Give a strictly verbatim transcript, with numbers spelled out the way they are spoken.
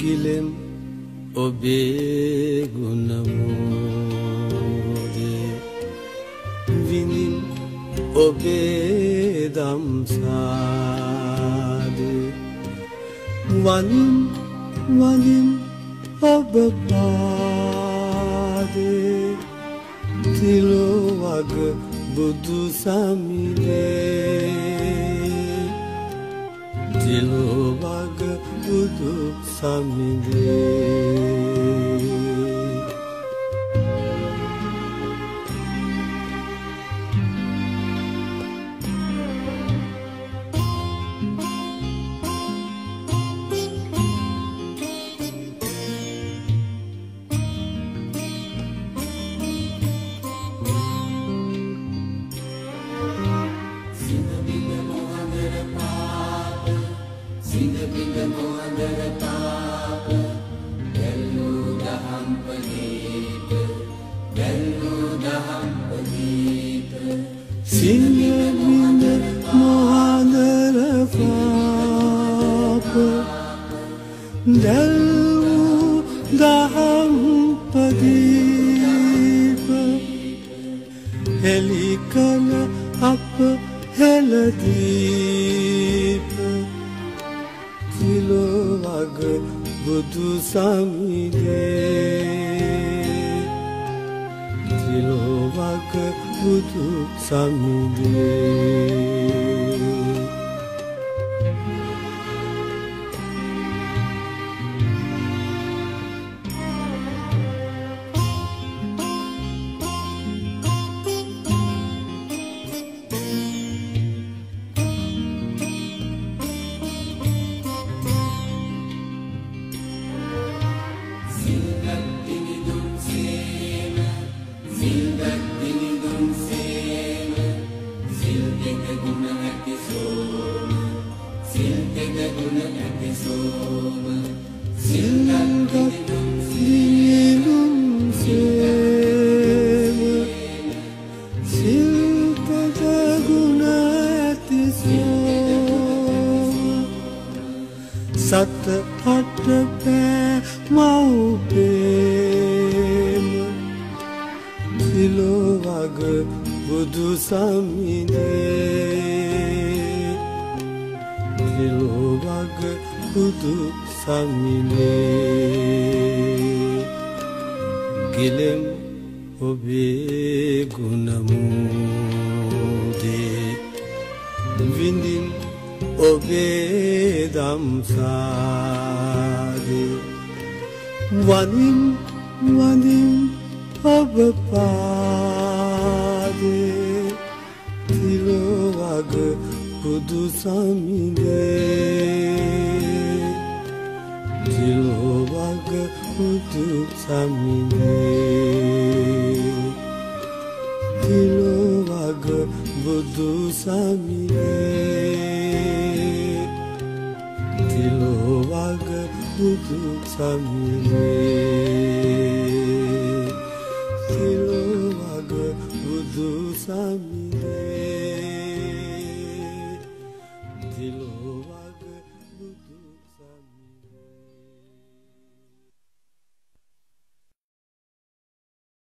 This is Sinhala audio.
ගිලෙම් ඔබේ ගුණ මෝදේ විඳින් ඔබේ දම්සාදේ වනින් වනින් ඔබ පාදේ තිලෝ වග බුදු සමිඳේ තිලෝ වග බුදු සමිඳේ සිංහබිඳ මොහඳර පාප දැල් වූ දහම් පදීප හෙළි කළ අප හෙළදීප තිලෝ වග බුදු සමිඳේ තිලෝ වග බුදු සමිඳේ සත අට පෑ මව්පේම තිලෝ වග බුදු සමිඳේ තිලෝ වග බුදු සමිඳේ ගිලෙම් ඔබේ ගුණ මෝදේ විඳින් ඔබේ දම්සාදේ වනින් වනින් ඔබ පාදේ තිලෝ වග බුදු සමිඳේ තිලෝ වග බුදු සමිඳේ තිලෝ වග බුදු සමිඳේ තිලෝ වග බුදු සමිඳේ තිලෝ වග බුදු සමිඳේ